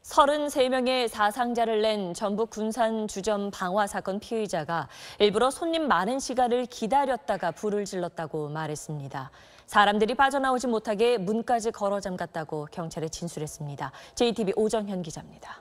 33명의 사상자를 낸 전북 군산 주점 방화 사건 피의자가 일부러 손님 많은 시간을 기다렸다가 불을 질렀다고 말했습니다. 사람들이 빠져나오지 못하게 문까지 걸어 잠갔다고 경찰에 진술했습니다. JTBC 오정현 기자입니다.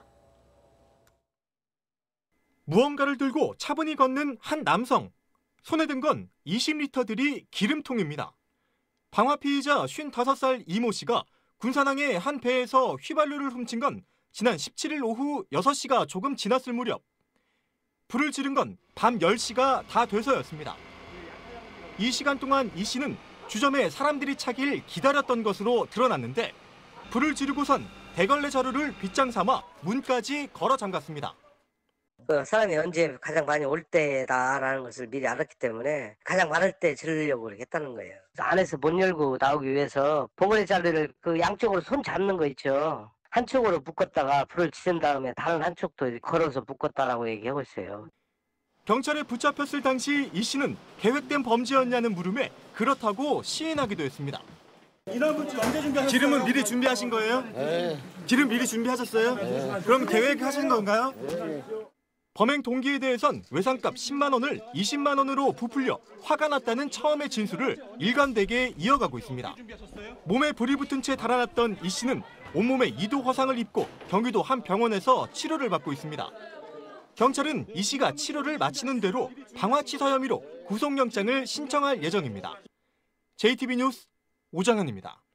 무언가를 들고 차분히 걷는 한 남성. 손에 든 건 20리터들이 기름통입니다. 방화 피의자 55살 이모 씨가 군산항의 한 배에서 휘발유를 훔친 건 지난 17일 오후 6시가 조금 지났을 무렵. 불을 지른 건 밤 10시가 다 돼서였습니다. 이 시간 동안 이 씨는 주점에 사람들이 차길 기다렸던 것으로 드러났는데 불을 지르고선 대걸레 자루를 빗장 삼아 문까지 걸어 잠갔습니다. 사람이 언제 가장 많이 올 때다라는 것을 미리 알았기 때문에 가장 많을 때 지르려고 그렇게 했다는 거예요. 안에서 못 열고 나오기 위해서 보글레 자루를 그 양쪽으로 손 잡는 거 있죠. 한쪽으로 묶었다가 불을 지른 다음에 다른 한쪽도 걸어서 묶었다라고 얘기하고 있어요. 경찰에 붙잡혔을 당시 이 씨는 계획된 범죄였냐는 물음에 그렇다고 시인하기도 했습니다. 인화물질 언제 준비하셨어요? 기름은 미리 준비하신 거예요? 네. 기름 미리 준비하셨어요? 네. 그럼 계획하신 건가요? 네. 범행 동기에 대해선 외상값 10만 원을 20만 원으로 부풀려 화가 났다는 처음의 진술을 일관되게 이어가고 있습니다. 몸에 불이 붙은 채 달아났던 이 씨는 온몸에 2도 화상을 입고 경기도 한 병원에서 치료를 받고 있습니다. 경찰은 이 씨가 치료를 마치는 대로 방화치사 혐의로 구속영장을 신청할 예정입니다. JTBC 뉴스 오정현입니다.